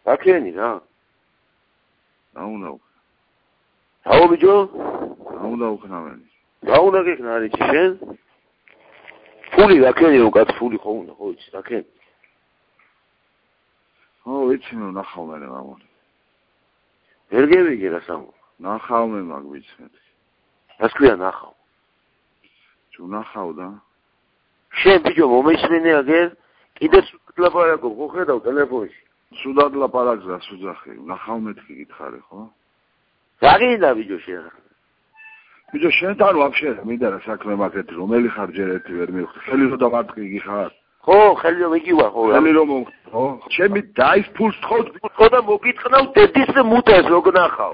აქენი რა. რა უნდა უკნა? რაო ბიჭო? რა უნდა უკნავენი? რა უნდა გეკნა არიცი შენ? ფული აქენი რომ კაც ფული ხო უნდა, ხო იცი, აქენი. ხო, ვიცი მე ნახავ მე მამონი. ვერ გევიგე რა სამო. ნახავ მე მაგ ვიცი მე. რას ქვია ნახავ? თუ ნახავ და შენ ბიჭო მომეშინე აგერ კიდე ლაპარაკობ ხო ხედავ ტელეფონში. სუდად ლაპარაკს და სუძახი, ნახავ მეთქი გითხარი ხო? რა გინდა ბიჭო შენ? ბიჭო შენთან ვაფშე მინდა რა საქმე მაგეთი რომელი ხარ ჯერ ერთი ვერ მივხვდი. ხელი რომ დამარტყი ხარ. ხო, ხელი რომ იგივა ხო? ხელი რომ ხო? ჩემი დაის ფულს ხო და მოგიტყნავ დედის მუტეს რო გნახავ.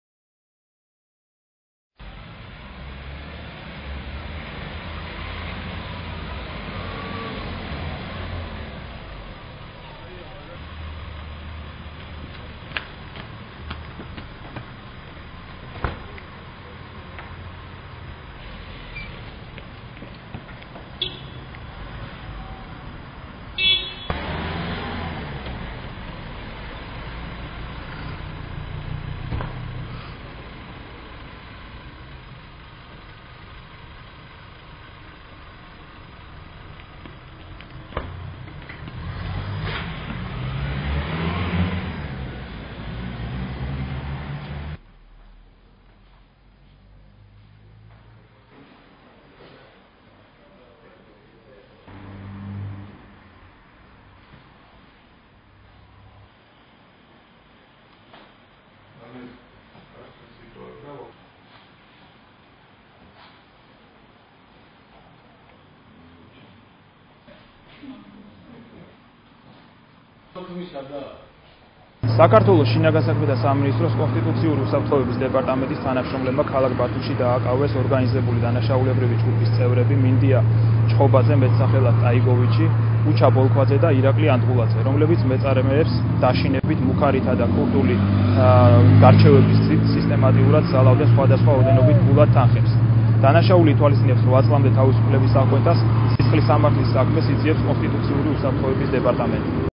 საქართველოს შინაგასაქმეთა სამინისტროს კონსტიტუციური უსაფრთხოების დეპარტამენტის თანამშრომლებმა ქალაქ ბათუმში დააკავეს ორგანიზებული დანაშაულებრივი ჯგუფის წევრები მინდია ჩხობაძე, მეტსახელად ტაიგოვიჩი, უჩა ბოლქვაძე და ირაკლი ანდღულაძე, რომლებიც მეწარმეებს დაშინებით მუხარითა და კურდული გარჩევების სისტემატიურად ზალავდნენ სხვადასხვა ოდენობით ფულად თანხებს. დანაშაული ითვალისწინებს 8 წლამდე თავისუფლების აღკვეთას, სისხლის სამართლის საქმეს იძიებს კონსტიტუციური უსაფრთხოების დეპარტამენტი.